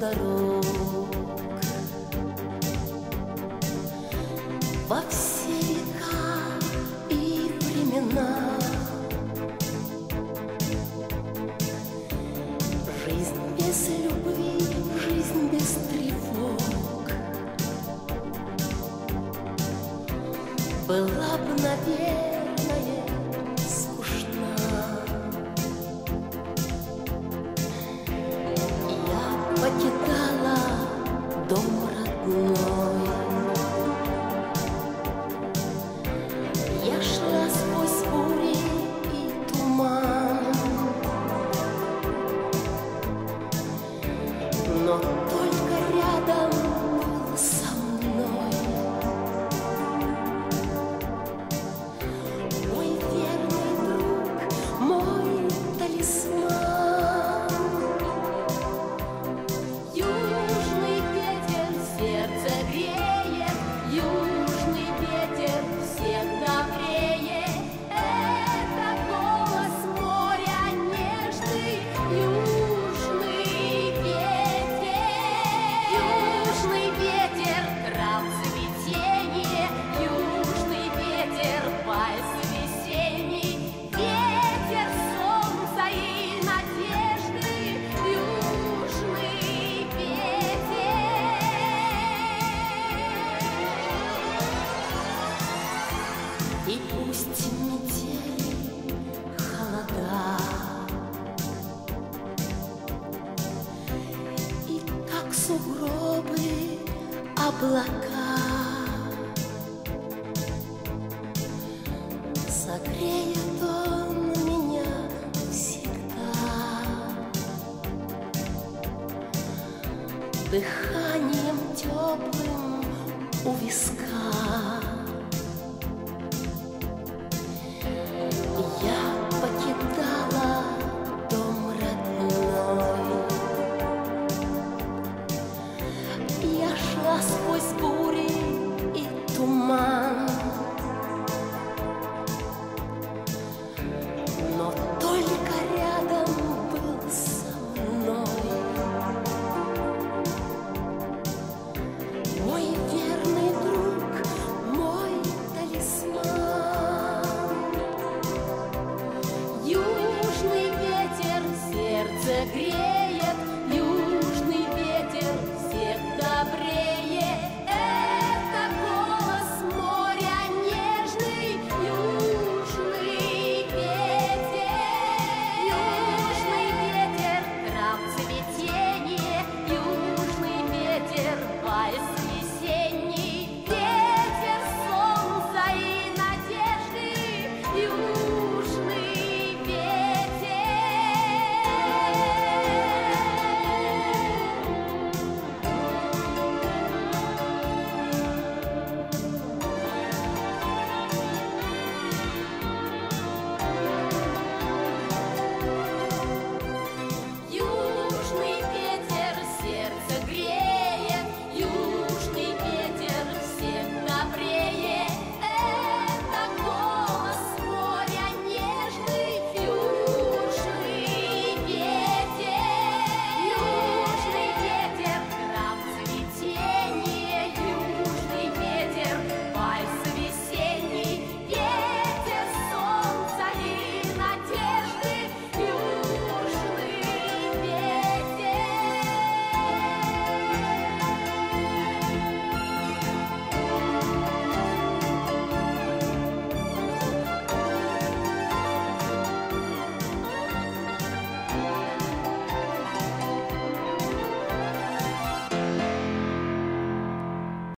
дорог. Во все века и времена жизнь без любви, жизнь без тревог была бы, наверное, скучна. Я покидала дом родной, я шла сквозь бури и туман, но только рядом был со мной мой верный друг, мой талисман. Южный ветер сердце греет, южный ветер всегда греет. Это голос моря нежный, южный ветер. Южный ветер трав цветение, южный ветер вальс весенний, ветер солнца и надежды, южный ветер. И пусть метели, холода, и как сугробы, облака, согреет он меня всегда дыханием теплым у виска. Я покидала дом родной, я шла сквозь бури и туман,